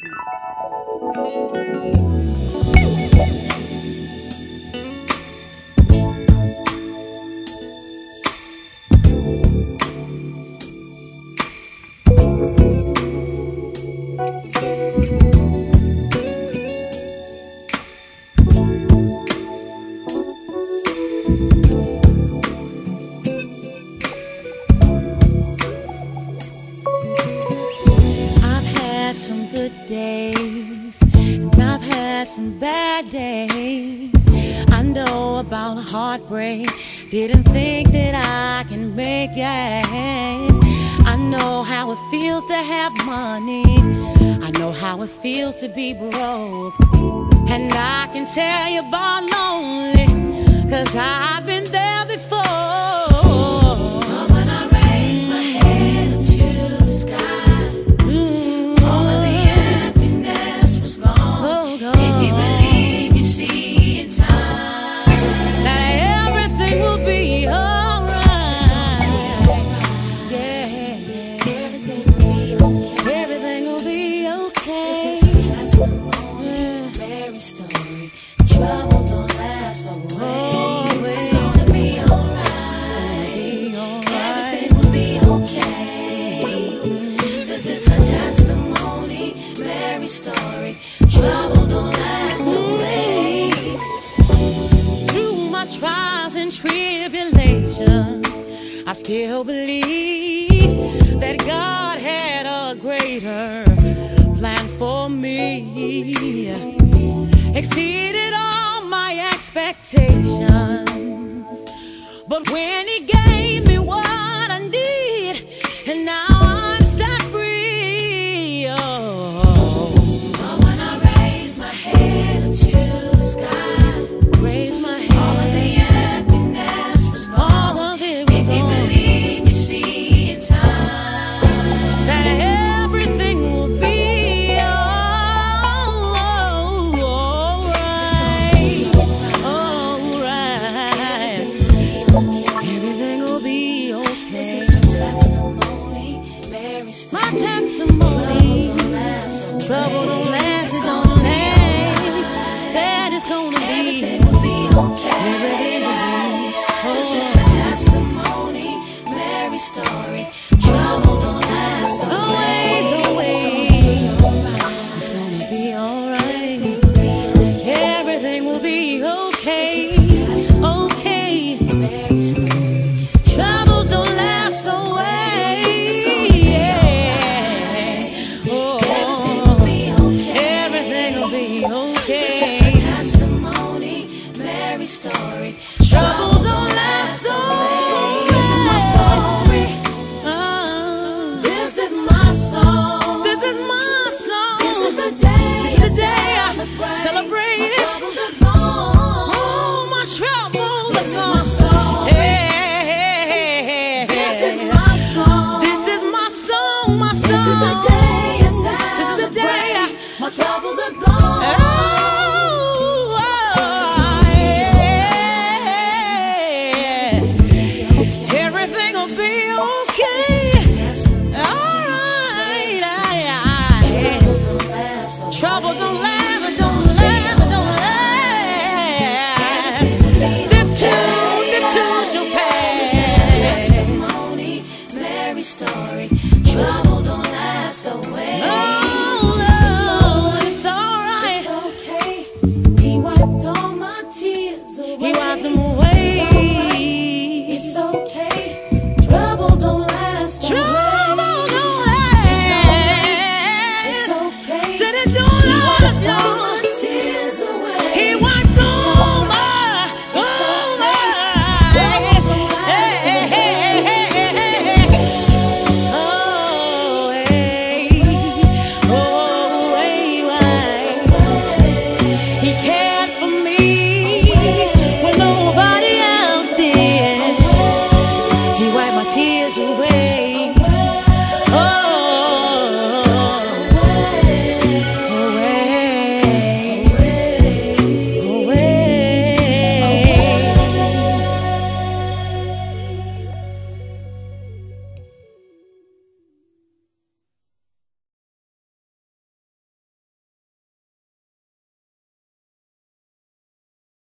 Some good days, and I've had some bad days. I know about heartbreak, didn't think that I can make it. I know how it feels to have money, I know how it feels to be broke. And I can tell you about lonely, 'cause I've been there before. But when I raise my head up to the sky, story, trouble don't last always. Through my trials and tribulations, I still believe that God had a greater plan for me. Exceeded all my expectations, but when He gave me